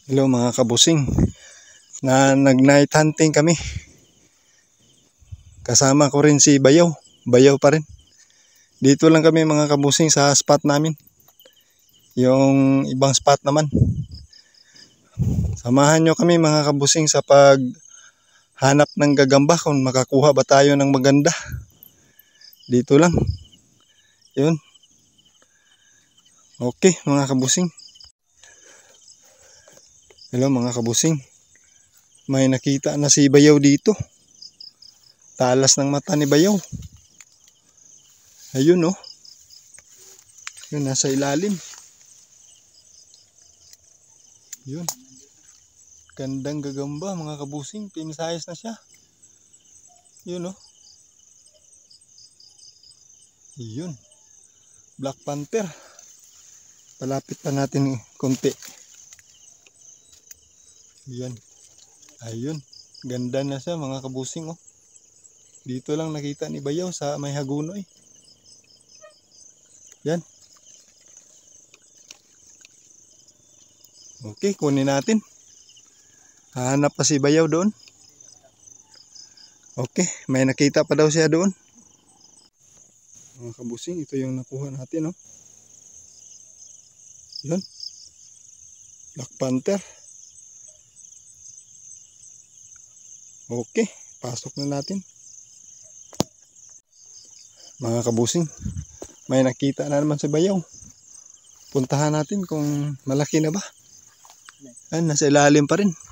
Hello mga kabusing, nag-night hunting kami. Kasama ko rin si Bayaw. Bayaw pa rin. Dito lang kami mga kabusing sa spot namin. Yung ibang spot naman. Samahan nyo kami mga kabusing sa paghanap ng gagamba kung makakuha ba tayo ng maganda. Dito lang. Yun. Okay mga kabusing. Hello mga kabusing. May nakita na si Bayaw dito. Talas ng mata ni Bayaw. Ayun oh. Yun nasa ilalim. Yun. Gandang gagamba mga kabusing. Pinisayas na siya. Yun oh. Yun. Black Panther. Palapit pa natin konti. Yan. Ayun. Ganda na siya mga kabusing oh. Dito lang nakita ni Bayaw sa may Hagunoy. Yan. Okay, kunin natin. Hahanap pa si Bayaw doon. Okay, may nakita pa daw siya doon. Mga kabusing, ito yung nakuha natin oh. Yan. Black Panther. Okay, pasok na natin. Mga kabusing, may nakita na naman si Bayaw. Puntahan natin kung malaki na ba. Ay, nasa ilalim pa rin.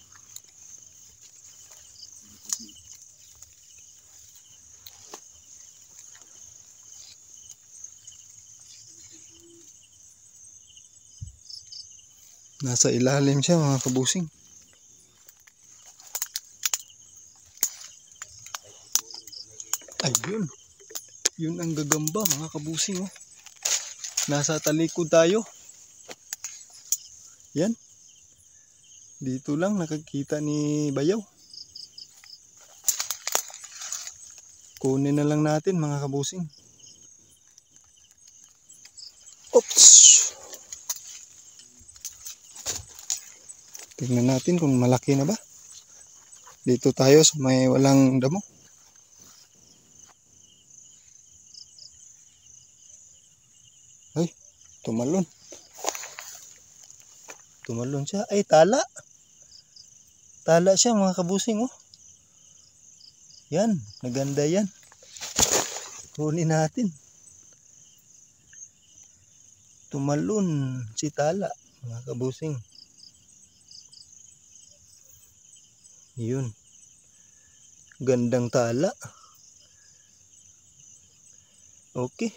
Nasa ilalim siya mga kabusing. Ayun. Yun ang gagamba mga kabusing oh. Nasa talikod tayo. Yan. Dito lang nakakita ni Bayaw. Kunin na lang natin mga kabusing. Oops. Tingnan natin kung malaki na ba. Dito tayo sa may walang damo. Ay, tumalon. Tumalon siya. Ay, tala. Tala siya mga kabusing oh. Yan, naganda yan. Kunin natin. Tumalon si tala mga kabusing. Yun. Gandang tala. Okay.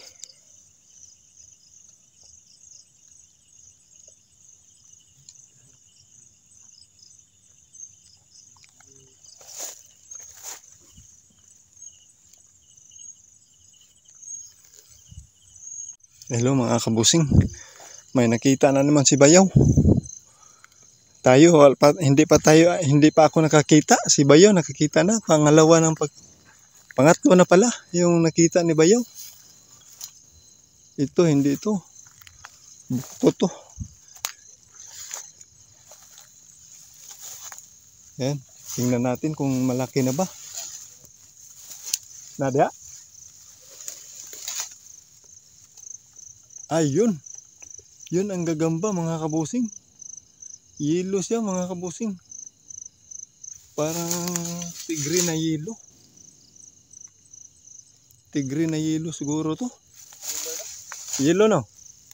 Hello mga kabusing. May nakita na naman si Bayaw. Tayo, hindi pa ako nakakita. Si Bayaw nakakita na. Pangatlo na pala yung nakita ni Bayaw. Ito, hindi ito. Bukto to. Yan. Tingnan natin kung malaki na ba. Nadia? Ayun. Yun ang gagamba mga kabusing. Yelo siya mga kabusing. Parang tigre na yelo. Tigre na yelo siguro to. Yelo no?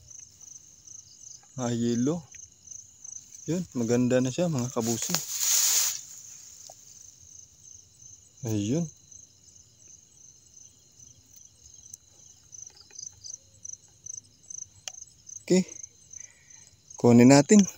Ah, yelo. Yun, maganda na siya mga kabusing. Ayun. Okay. Kunin natin.